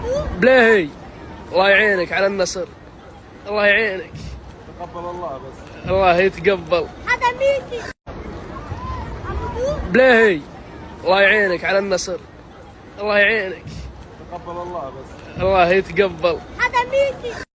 بلاهي الله يعينك على النصر. الله يعينك. تقبل الله بس. الله يتقبل. هذا ميسي. بلاهي الله يعينك على النصر. الله يعينك. تقبل الله بس. الله يتقبل. هذا ميسي.